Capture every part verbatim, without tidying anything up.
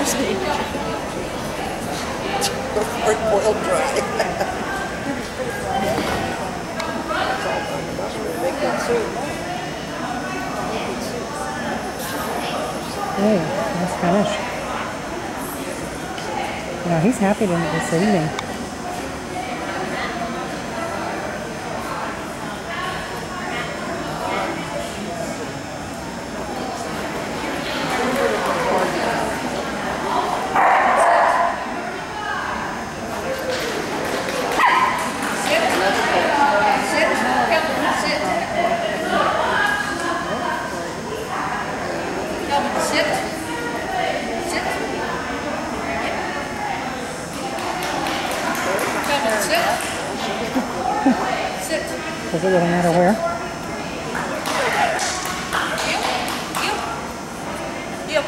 me. Hard boiled dry. Make that soup. Hey, that's finished. You know, he's happy to this evening. Does it really matter where? Yep. Yep.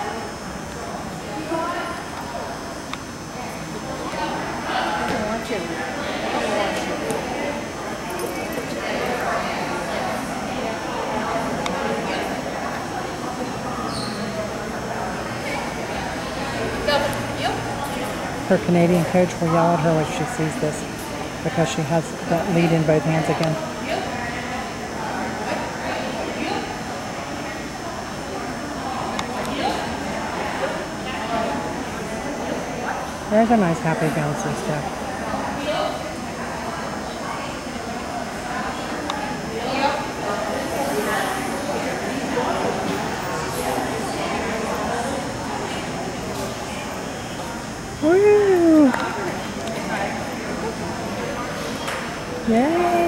I don't want you. I don't want you. Her Canadian coach will yell at her when she sees this because she has that lead in both hands again. There's a nice happy bouncy step. Woo! Yay!